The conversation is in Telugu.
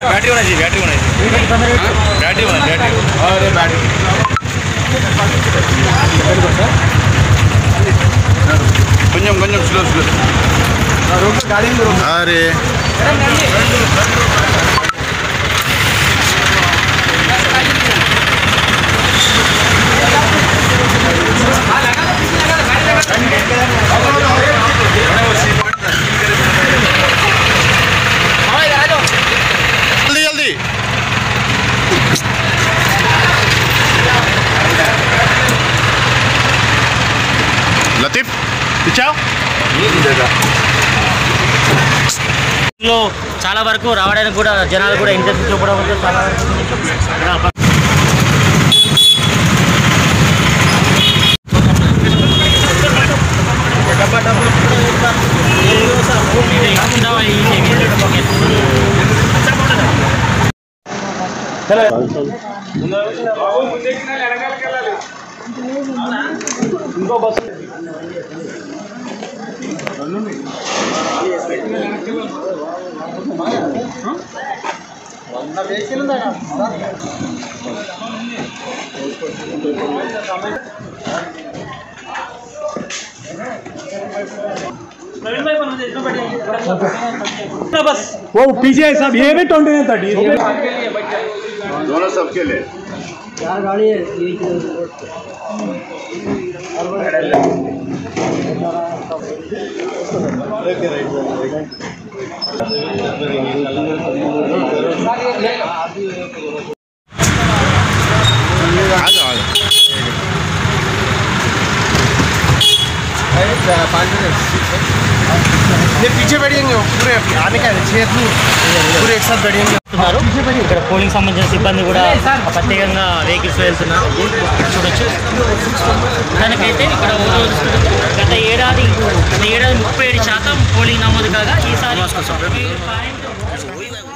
बैटरी होना चाहिए, बैटरी होना चाहिए, बैटरी होना चाहिए, अरे बैटरी కొంచెం కొంచెం స్లో స్లో गाड़ी अरे जल्दी लतीफ पिछाओ లో చాలా వరకు రావడానికి కూడా జనాలు కూడా ఇంట్రెస్ట్ చూపడంతో చాలా ఇంకో బస్సు వెహికల్ ఉందా बस वो पीछे सब ये भी 29-30 दोनों सबके लिए यार गाड़ी है ये पीछे बैठेंगे पूरे आने का पूरे एक साथ बैठेंगे ఇక్కడ పోలింగ్ సంబంధించిన సిబ్బంది కూడా ప్రత్యేకంగా వెహికల్స్ వెళ్తున్నారు చూడొచ్చు. దానికైతే ఇక్కడ గత ఏడాది 37% పోలింగ్ నమోదు కాగా ఈసారి